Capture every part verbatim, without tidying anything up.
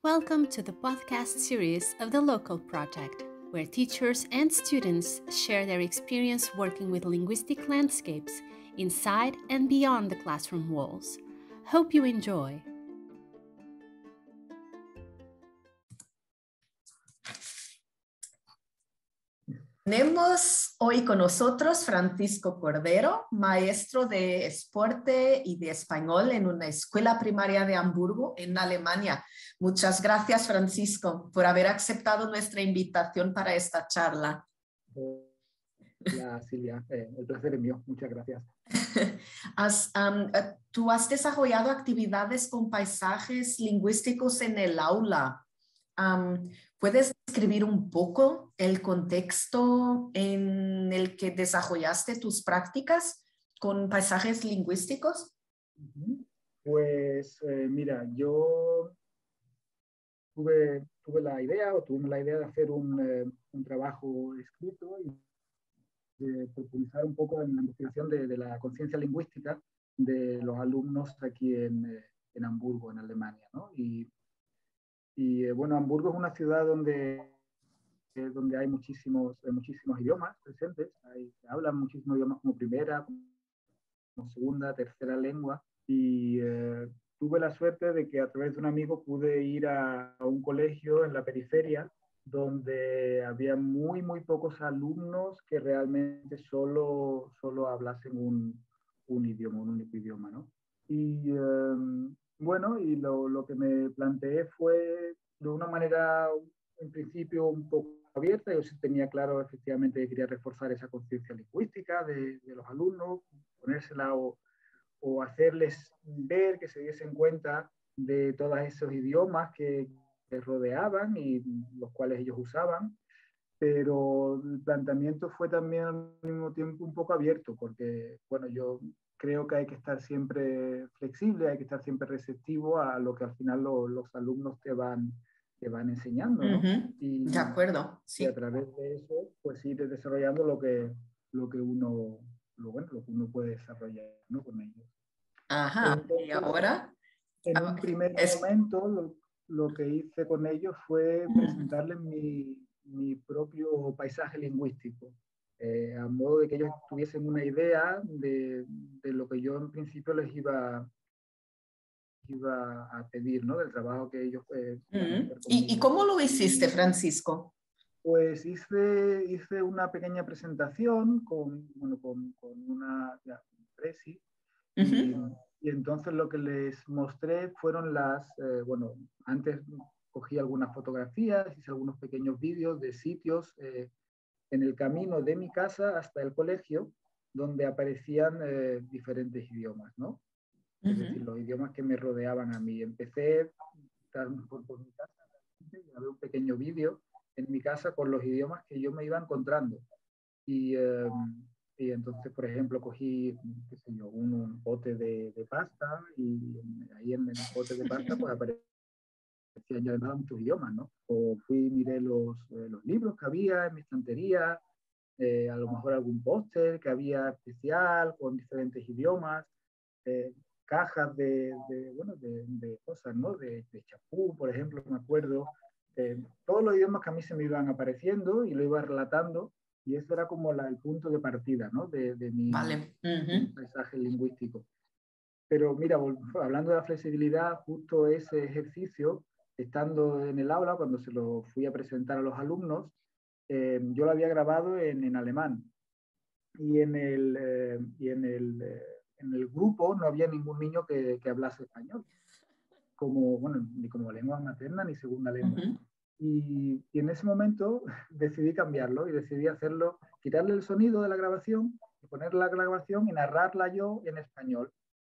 Welcome to the podcast series of the Local Project, where teachers and students share their experience working with linguistic landscapes inside and beyond the classroom walls. Hope you enjoy. Tenemos hoy con nosotros Francisco Cordero, maestro de deporte y de español en una escuela primaria de Hamburgo, en Alemania. Muchas gracias, Francisco, por haber aceptado nuestra invitación para esta charla. Hola, Silvia. Eh, el placer es mío. Muchas gracias. Has, um, tú has desarrollado actividades con paisajes lingüísticos en el aula. Um, ¿Puedes describir un poco el contexto en el que desarrollaste tus prácticas con paisajes lingüísticos? Pues eh, mira, yo tuve, tuve la idea o tuvimos la idea de hacer un, eh, un trabajo escrito y de profundizar un poco en la investigación de, de la conciencia lingüística de los alumnos aquí en, eh, en Hamburgo, en Alemania, ¿no? Y, y eh, bueno, Hamburgo es una ciudad donde Eh, donde hay muchísimos, eh, muchísimos idiomas presentes, hay, se hablan muchísimos idiomas como primera, como segunda, tercera lengua, y eh, tuve la suerte de que a través de un amigo pude ir a, a un colegio en la periferia, donde había muy, muy pocos alumnos que realmente solo, solo hablasen un, un idioma, un único idioma, ¿no? Y eh, bueno, y lo, lo que me planteé fue de una manera, en principio, un poco abierta. Yo sí tenía claro efectivamente que quería reforzar esa conciencia lingüística de, de los alumnos, ponérsela o, o hacerles ver que se diesen cuenta de todos esos idiomas que les rodeaban y los cuales ellos usaban, pero el planteamiento fue también al mismo tiempo un poco abierto, porque bueno, yo creo que hay que estar siempre flexible, hay que estar siempre receptivo a lo que al final lo, los alumnos te van te van enseñando, ¿no? Uh-huh. Y, de acuerdo, sí. Y a través de eso, pues ir desarrollando lo que, lo que uno, lo, bueno, lo que uno puede desarrollar, ¿no? Con ellos. Ajá, Entonces, y ahora... en un primer es... momento, lo, lo que hice con ellos fue presentarles mi, mi propio paisaje lingüístico, eh, a modo de que ellos tuviesen una idea de, de lo que yo en principio les iba iba a pedir, ¿no? Del trabajo que ellos eh, mm. ¿Y, ¿Y cómo lo hiciste, Francisco? Pues hice, hice una pequeña presentación con, bueno, con, con una ya, presi, y, uh-huh. y entonces lo que les mostré fueron las, eh, bueno, antes cogí algunas fotografías, hice algunos pequeños vídeos de sitios eh, en el camino de mi casa hasta el colegio, donde aparecían eh, diferentes idiomas, ¿no? Uh-huh. Es decir, los idiomas que me rodeaban a mí. Empecé por, por mi casa y grabé un pequeño vídeo en mi casa con los idiomas que yo me iba encontrando. Y, eh, y entonces, por ejemplo, cogí, qué sé yo, un, un bote de, de pasta y ahí en el bote de pasta pues aparecían ya además muchos idiomas, ¿no? O fui y miré los, eh, los libros que había en mi estantería, eh, a lo mejor algún póster que había especial con diferentes idiomas, eh, cajas de, de, bueno, de, de cosas, ¿no? De, de chapú, por ejemplo, me acuerdo. Eh, todos los idiomas que a mí se me iban apareciendo y lo iba relatando, y eso era como la, el punto de partida, ¿no? de, de, mi, vale. uh-huh. de mi paisaje lingüístico. Pero mira, hablando de la flexibilidad, justo ese ejercicio, estando en el aula, cuando se lo fui a presentar a los alumnos, eh, yo lo había grabado en, en alemán. Y en el, eh, y en el, eh, en el grupo no había ningún niño que, que hablase español, como, bueno, ni como lengua materna ni segunda lengua. Uh-huh. Y, y en ese momento decidí cambiarlo y decidí hacerlo, quitarle el sonido de la grabación, y poner la grabación y narrarla yo en español.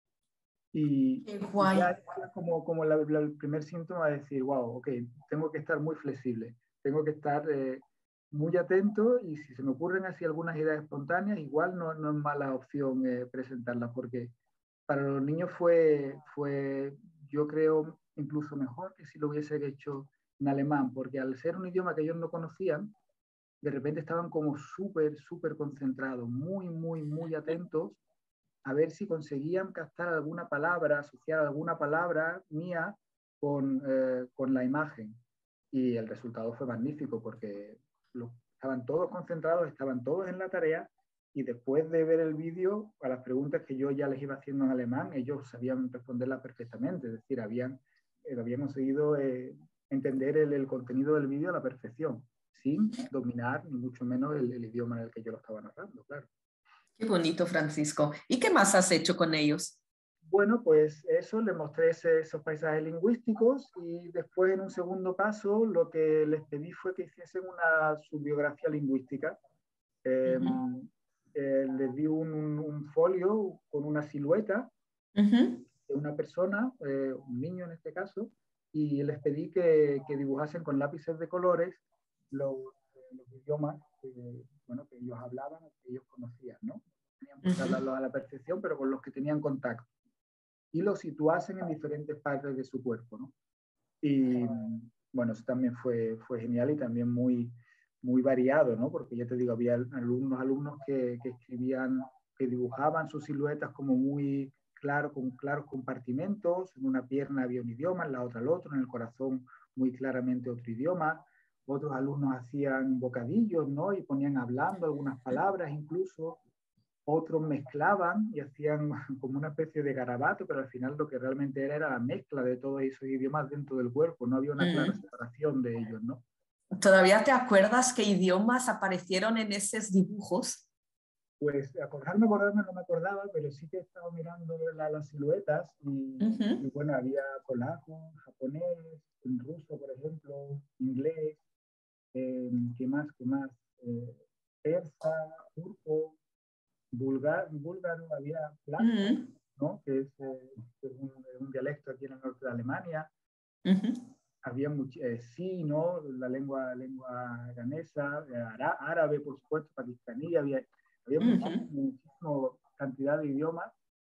Y, Qué guay. y ya era como, como la, la, el primer síntoma de decir, wow, ok, tengo que estar muy flexible, tengo que estar eh, muy atento, y si se me ocurren así algunas ideas espontáneas, igual no, no es mala opción eh, presentarlas, porque para los niños fue, fue, yo creo, incluso mejor que si lo hubiese hecho en alemán, porque al ser un idioma que ellos no conocían, de repente estaban como súper, súper concentrados, muy, muy, muy atentos, a ver si conseguían captar alguna palabra, asociar alguna palabra mía con, eh, con la imagen. Y el resultado fue magnífico porque lo, estaban todos concentrados, estaban todos en la tarea, y después de ver el vídeo, a las preguntas que yo ya les iba haciendo en alemán, ellos sabían responderlas perfectamente, es decir, habían, eh, habían conseguido eh, entender el, el contenido del vídeo a la perfección, sin dominar ni mucho menos el, el idioma en el que yo lo estaba narrando, claro. Qué bonito, Francisco. ¿Y qué más has hecho con ellos? Bueno, pues eso, les mostré ese, esos paisajes lingüísticos, y después en un segundo paso lo que les pedí fue que hiciesen una su biografía lingüística. Eh, uh-huh. eh, les di un, un, un folio con una silueta uh-huh. de una persona, eh, un niño en este caso, y les pedí que, que dibujasen con lápices de colores los, los idiomas que, bueno, que ellos hablaban, que ellos conocían, ¿no? Tenían que uh-huh. hablarlos a la perfección, pero con los que tenían contacto, y los situasen en diferentes partes de su cuerpo, ¿no? Y bueno, eso también fue, fue genial, y también muy, muy variado, ¿no? Porque ya te digo, había alumnos, alumnos que, que escribían, que dibujaban sus siluetas como muy claro, con claros compartimentos. En una pierna había un idioma, en la otra el otro, en el corazón muy claramente otro idioma. Otros alumnos hacían bocadillos, ¿no? Y ponían hablando algunas palabras incluso. Otros mezclaban y hacían como una especie de garabato, pero al final lo que realmente era era la mezcla de todos esos idiomas dentro del cuerpo. No había una clara mm. separación de ellos, ¿no? ¿Todavía te acuerdas qué idiomas aparecieron en esos dibujos? Pues acordarme, acordarme no me acordaba, pero sí que he estado mirando la, las siluetas y, uh-huh. y bueno, había polaco, japonés, ruso, por ejemplo, inglés, eh, ¿qué más? ¿Qué más? Eh, persa, turco, Bulgar, búlgaro, había flaco, uh-huh. ¿no? Que es, eh, es un, un dialecto aquí en el norte de Alemania. Uh-huh. Había mucho, eh, sí, ¿no? La lengua, lengua ganesa, eh, árabe, por supuesto, pakistaní, había, había uh-huh. muchísima, muchísima cantidad de idiomas,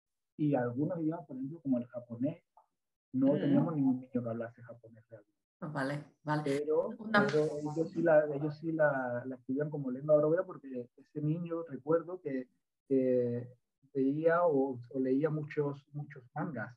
y algunos idiomas, por ejemplo, como el japonés, no uh-huh. teníamos ningún niño que hablase japonés realmente. Vale, vale. Pero, Una... pero ellos sí, la, ellos sí la, la escribían como lengua propia, porque ese niño, recuerdo que, que veía o, o leía muchos, muchos mangas.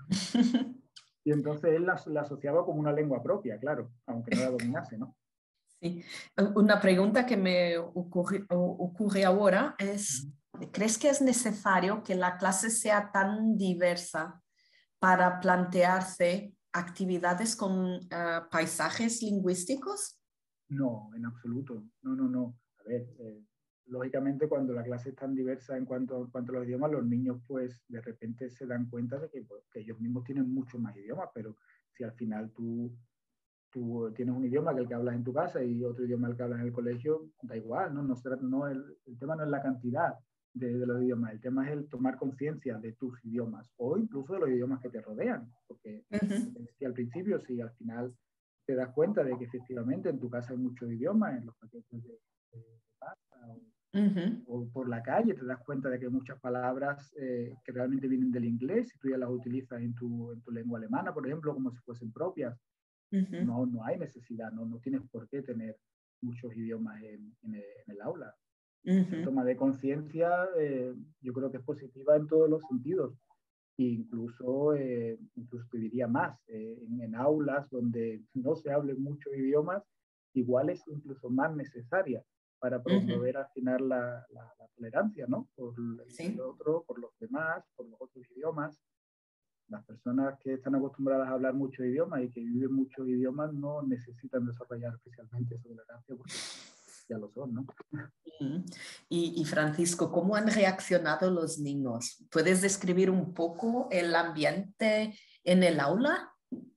Y entonces él la, la asociaba como una lengua propia, claro, aunque no la dominase, ¿no? Sí. Una pregunta que me ocurre, ocurre ahora es, ¿crees que es necesario que la clase sea tan diversa para plantearse actividades con uh, paisajes lingüísticos? No, en absoluto. No, no, no. A ver, eh, lógicamente cuando la clase es tan diversa en cuanto, en cuanto a los idiomas, los niños pues de repente se dan cuenta de que, pues, que ellos mismos tienen muchos más idiomas, pero si al final tú, tú tienes un idioma que el que hablas en tu casa y otro idioma el que hablas en el colegio, da igual, ¿no? no, no el, el tema no es la cantidad de, de los idiomas, el tema es el tomar conciencia de tus idiomas o incluso de los idiomas que te rodean, porque uh-huh. te decía al principio, si al final te das cuenta de que efectivamente en tu casa hay muchos idiomas, en los paquetes de, de, de pasta o, uh-huh. o por la calle te das cuenta de que hay muchas palabras eh, que realmente vienen del inglés y tú ya las utilizas en tu, en tu lengua alemana, por ejemplo, como si fuesen propias. Uh-huh. No, no hay necesidad, no, no tienes por qué tener muchos idiomas en, en, el, en el aula. Uh-huh. Esa toma de conciencia eh, yo creo que es positiva en todos los sentidos. Incluso, eh, incluso te diría más, eh, en, en aulas donde no se hablen muchos idiomas, igual es incluso más necesaria para promover uh-huh. al final la, la, la tolerancia, ¿no? Por el, ¿Sí? el otro, por los demás, por los otros idiomas. Las personas que están acostumbradas a hablar muchos idiomas y que viven muchos idiomas no necesitan desarrollar especialmente esa tolerancia porque ya lo son, ¿no? Y, y Francisco, ¿cómo han reaccionado los niños? ¿Puedes describir un poco el ambiente en el aula?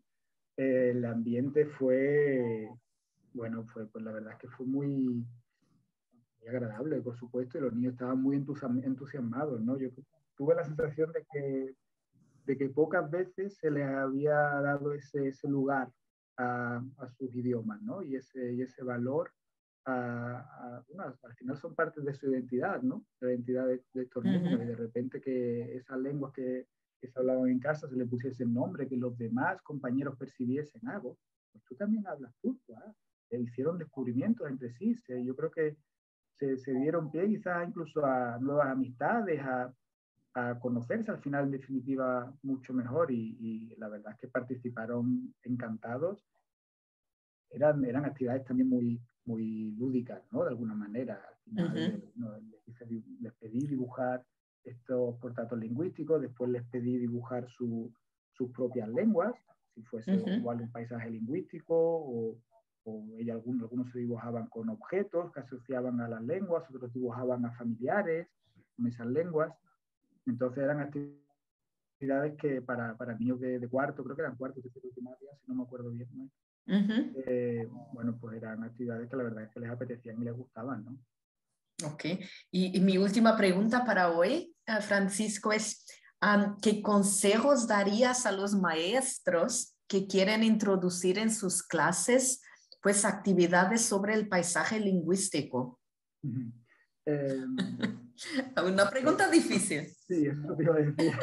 El ambiente fue, bueno, fue, pues la verdad es que fue muy, muy agradable, por supuesto, y los niños estaban muy entusiasmados, ¿no? Yo tuve la sensación de que, de que pocas veces se les había dado ese, ese lugar a, a sus idiomas, ¿no? Y ese, y ese valor. A, a, bueno, al final son parte de su identidad, ¿no? De la identidad de, de estos uh-huh. niños, y de repente que esas lenguas que, que se hablaban en casa se le pusiese nombre, que los demás compañeros percibiesen algo. Pues tú también hablas turco, ¿eh? E hicieron descubrimientos entre sí. Se, yo creo que se, se dieron pie quizás incluso a nuevas amistades, a, a conocerse al final, en definitiva, mucho mejor y, y la verdad es que participaron encantados. Eran, eran actividades también muy, muy lúdicas, ¿no? De alguna manera. Al final uh-huh. no, les, les pedí dibujar estos portratos lingüísticos, después les pedí dibujar su, sus propias lenguas, si fuese uh-huh. igual un paisaje lingüístico o, o ella, algunos, algunos se dibujaban con objetos que asociaban a las lenguas, otros dibujaban a familiares con esas lenguas. Entonces eran actividades que para, para niños de, de cuarto, creo que eran cuarto, tercero de primaria, si no me acuerdo bien, ¿no? Uh-huh. eh, bueno, pues eran actividades que la verdad es que les apetecían y les gustaban, ¿no? Ok, y, y mi última pregunta para hoy, uh, Francisco, es um, ¿qué consejos darías a los maestros que quieren introducir en sus clases pues actividades sobre el paisaje lingüístico? Uh-huh. eh, Una pregunta eh, difícil. Sí, eso te iba a decir.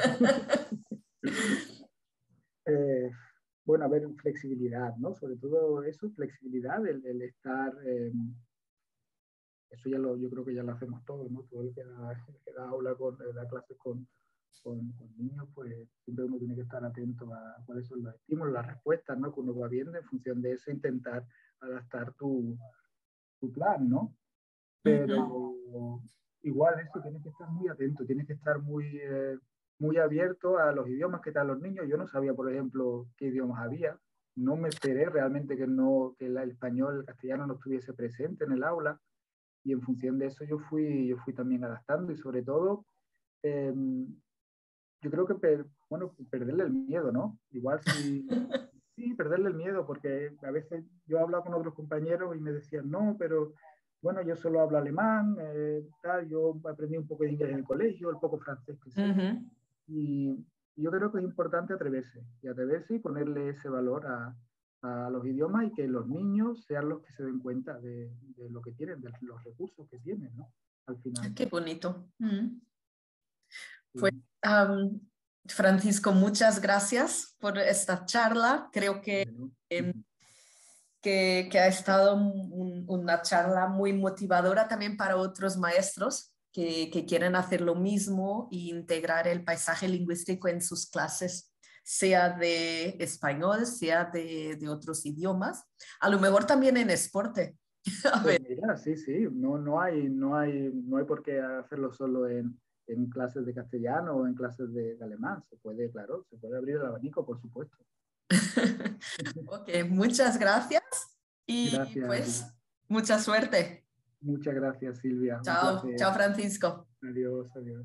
eh, bueno, a ver, flexibilidad, ¿no? Sobre todo eso, flexibilidad, el, el estar... Eh, eso ya lo, yo creo que ya lo hacemos todos, ¿no? Todo el que da, el que da aula, con, da clases con, con, con niños, pues siempre uno tiene que estar atento a cuáles son los estímulos, las respuestas, ¿no? Que uno va viendo, en función de eso intentar adaptar tu, tu plan, ¿no? Pero uh-huh. igual eso, tienes que estar muy atento, tienes que estar muy, eh, muy abierto a los idiomas que están los niños. Yo no sabía, por ejemplo, qué idiomas había. No me esperé realmente que, no, que el español, el castellano no estuviese presente en el aula. Y en función de eso yo fui, yo fui también adaptando y sobre todo, eh, yo creo que, per, bueno, perderle el miedo, ¿no? Igual si, sí, perderle el miedo, porque a veces yo hablaba con otros compañeros y me decían, no, pero bueno, yo solo hablo alemán, eh, tal, yo aprendí un poco de inglés en el colegio, el poco francés que sé. Uh-huh. Y yo creo que es importante atreverse, y atreverse y ponerle ese valor a, a los idiomas y que los niños sean los que se den cuenta de, de lo que tienen, de los recursos que tienen, ¿no? Al final. Qué bonito. Mm. Sí. Pues, um, Francisco, muchas gracias por esta charla. Creo que, bueno. eh, que, que ha estado un, una charla muy motivadora también para otros maestros que, que quieren hacer lo mismo e integrar el paisaje lingüístico en sus clases, sea de español, sea de, de otros idiomas, a lo mejor también en esporte. A ver. Pues mira, sí, sí, no, no, hay, no, hay, no hay por qué hacerlo solo en, en clases de castellano o en clases de, de alemán. Se puede, claro, se puede abrir el abanico, por supuesto. Ok, muchas gracias y gracias, pues Silvia. Mucha suerte. Muchas gracias, Silvia. Chao, chao, Francisco. Adiós, adiós.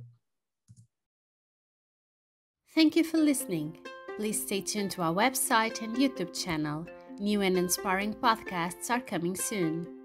Thank you for listening. Please stay tuned to our website and YouTube channel. New and inspiring podcasts are coming soon.